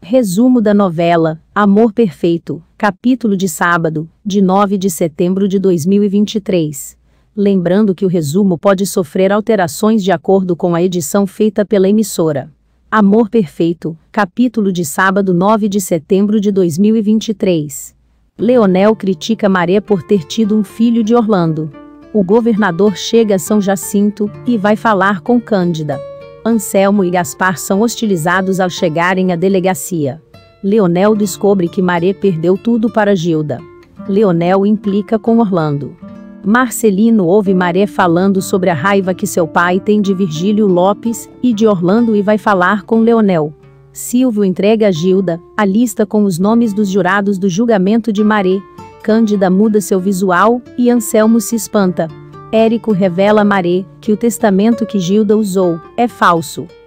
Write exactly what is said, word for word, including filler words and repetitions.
Resumo da novela Amor Perfeito, capítulo de sábado, de nove de setembro de dois mil e vinte e três. Lembrando que o resumo pode sofrer alterações de acordo com a edição feita pela emissora. Amor Perfeito, capítulo de sábado nove de setembro de dois mil e vinte e três. Leonel critica Maré por ter tido um filho de Orlando. O governador chega a São Jacinto e vai falar com Cândida. Anselmo e Gaspar são hostilizados ao chegarem à delegacia. Leonel descobre que Maré perdeu tudo para Gilda. Leonel implica com Orlando. Marcelino ouve Maré falando sobre a raiva que seu pai tem de Virgílio Lopes e de Orlando e vai falar com Leonel. Silvio entrega a Gilda a lista com os nomes dos jurados do julgamento de Maré. Cândida muda seu visual e Anselmo se espanta. Érico revela a Maré que o testamento que Gilda usou é falso.